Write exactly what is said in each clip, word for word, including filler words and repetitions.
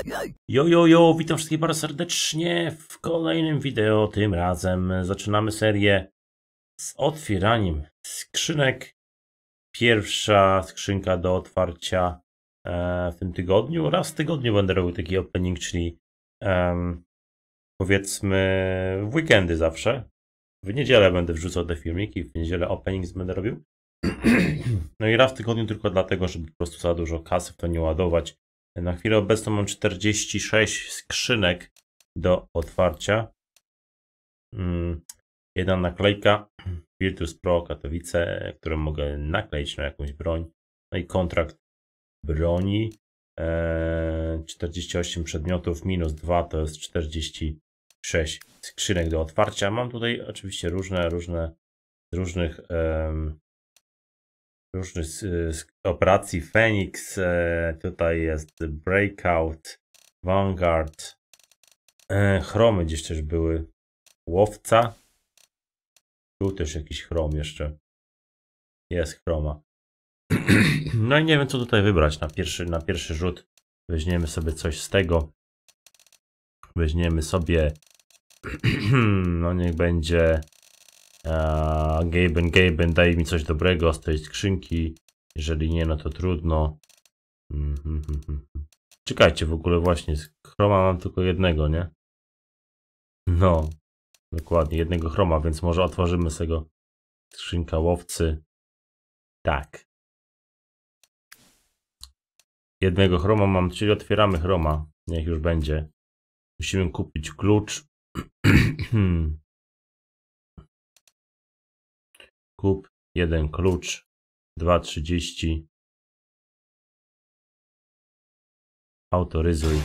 Jo, jo, jo, witam wszystkich bardzo serdecznie w kolejnym wideo. Tym razem zaczynamy serię z otwieraniem skrzynek. Pierwsza skrzynka do otwarcia e, w tym tygodniu. Raz w tygodniu będę robił taki opening, czyli um, powiedzmy w weekendy zawsze. W niedzielę będę wrzucał te filmiki, w niedzielę openings będę robił. No i raz w tygodniu tylko dlatego, żeby po prostu za dużo kasy w to nie ładować. Na chwilę obecną mam czterdzieści sześć skrzynek do otwarcia. Hmm. Jedna naklejka Virtus Pro Katowice, którą mogę nakleić na jakąś broń. No i kontrakt broni. Eee, czterdzieści osiem przedmiotów minus dwa to jest czterdzieści sześć skrzynek do otwarcia. Mam tutaj oczywiście różne, różne z różnych em, różnych z, z operacji Phoenix, e, tutaj jest Breakout, Vanguard, e, chromy gdzieś też były, Łowca, był też jakiś chrom jeszcze, jest chroma. No i nie wiem co tutaj wybrać na pierwszy, na pierwszy rzut. Weźmiemy sobie coś z tego, weźmiemy sobie, no niech będzie Uh, Gaben, Gaben, daj mi coś dobrego z tej skrzynki. Jeżeli nie, no to trudno. Mm -hmm. Czekajcie, w ogóle właśnie z chroma mam tylko jednego, nie? No, dokładnie, jednego chroma, więc może otworzymy sobie go. Skrzynka łowcy. Tak. Jednego chroma mam, czyli otwieramy chroma. Niech już będzie. Musimy kupić klucz. Kup jeden klucz, dwa trzydzieści. Autoryzuj.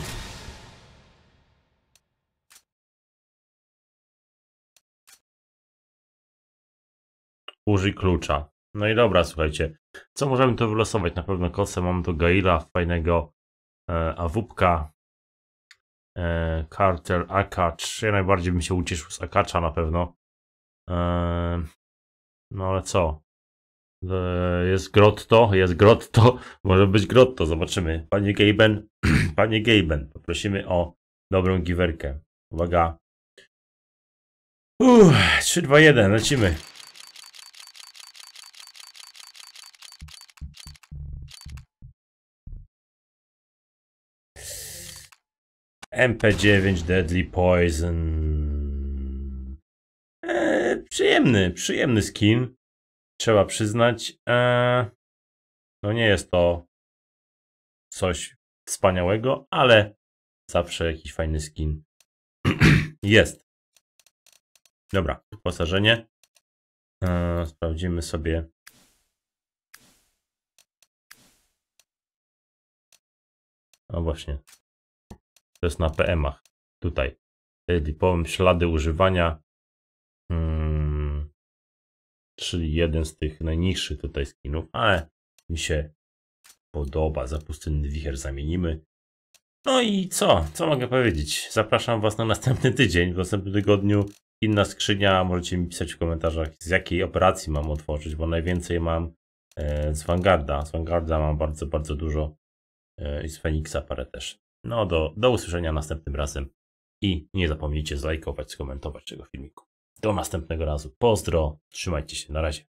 Użyj klucza. No i dobra, słuchajcie. Co możemy tu wylosować? Na pewno kosę. Mam tu Gaila, fajnego e, Awupka, e, Carter, Akacz. Ja najbardziej bym się ucieszył z Akacza na pewno. E, No ale co? Jest Grotto, jest Grotto, może być Grotto, zobaczymy. Panie Gaben, panie Gaben, poprosimy o dobrą giwerkę. Uwaga. Uff, trzy, dwa, jeden, lecimy. M P dziewięć Deadly Poison. Eee, przyjemny, przyjemny skin. Trzeba przyznać. Eee, no nie jest to coś wspaniałego, ale zawsze jakiś fajny skin jest. Dobra, wyposażenie. Eee, sprawdzimy sobie. No właśnie. To jest na P M-ach. Tutaj. Powiem ślady używania. Hmm, czyli jeden z tych najniższych tutaj skinów, ale mi się podoba. Za pustynny wicher zamienimy. No i co? Co mogę powiedzieć? Zapraszam Was na następny tydzień. W następnym tygodniu inna skrzynia. Możecie mi pisać w komentarzach, z jakiej operacji mam otworzyć, bo najwięcej mam e, z Vanguarda. Z Vanguarda mam bardzo, bardzo dużo e, i z Phoenixa parę też. No do, do usłyszenia następnym razem i nie zapomnijcie zlajkować, skomentować tego filmiku. Do następnego razu. Pozdro, trzymajcie się, na razie.